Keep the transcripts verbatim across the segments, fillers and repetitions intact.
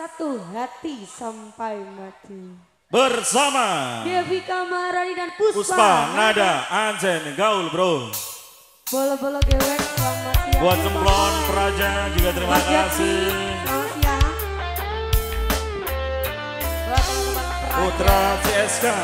Satu hati sampai mati. Bersama Devika Maharani dan Puspa, Puspa Nada Anjen Gaul bro. Bolo-bolo gewek selamat siang. Buat Cemplon Praja juga terima Mas kasih. Selamat siang. Buat teman-teman Praja. Putra C S K.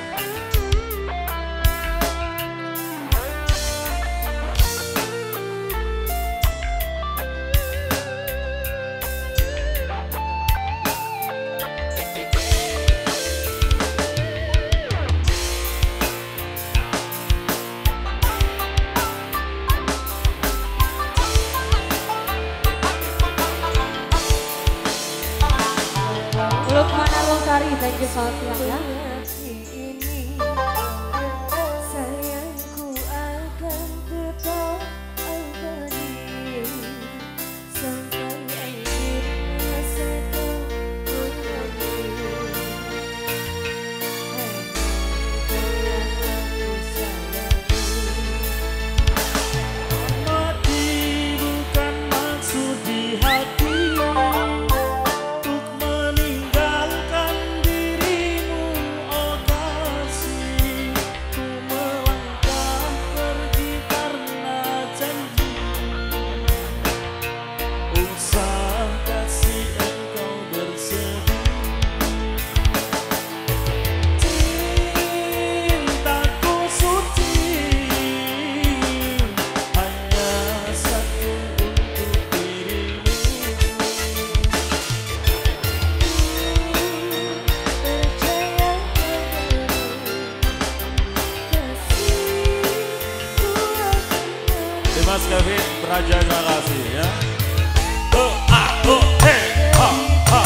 Lukman Arlosari, thank you selamat siang ya. Sayangku akan tetap abadi sampai akhir rasaku menanti. Mati bukan maksud di hati. Mas Kevin Praja terima kasih ya. Oh, ah, oh, hey, ha, ha.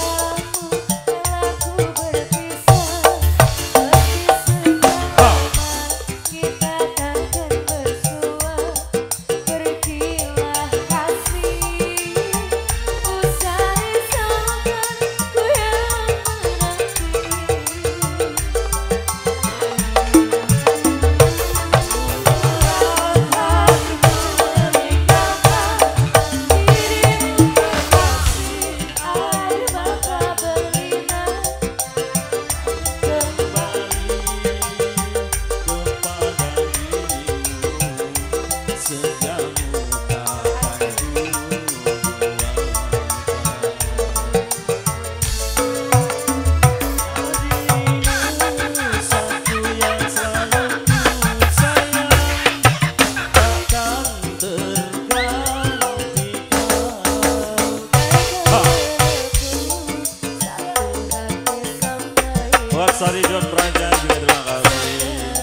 Buat Sari John Praja juga terima kasih.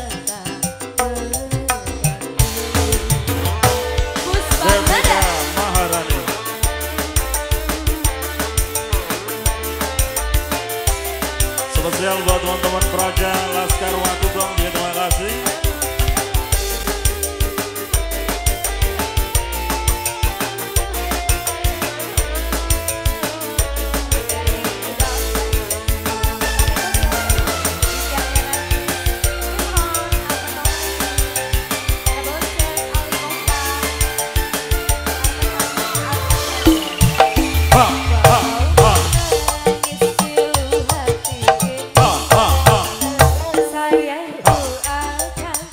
Devika Maharani. Spesial buat teman-teman Praja Laskar Watu Blong juga terima kasih. Sayangku akan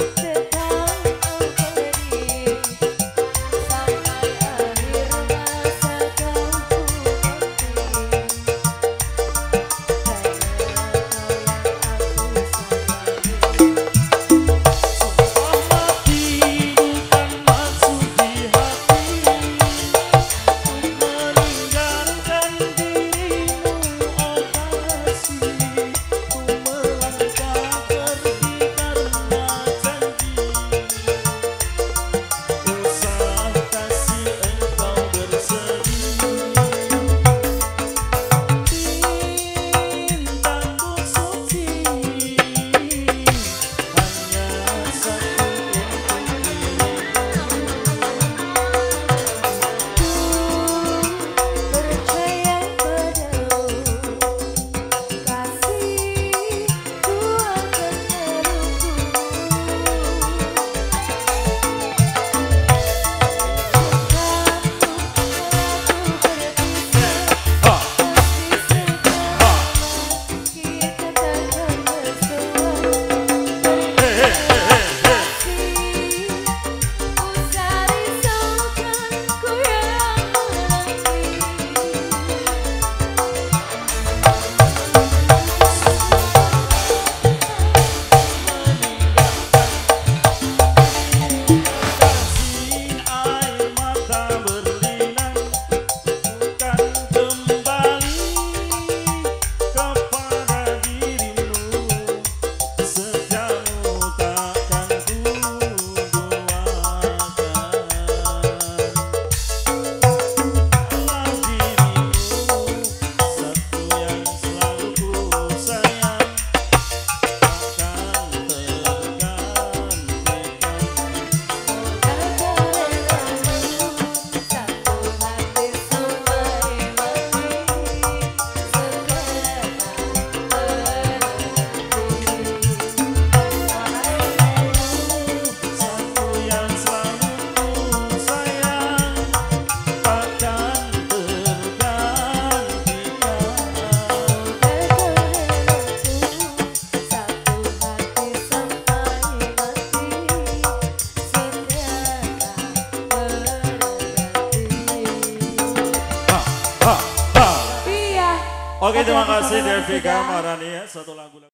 Oke, terima Oke, kasih terima kasih Devika sudah. Marani ya, satu lagu.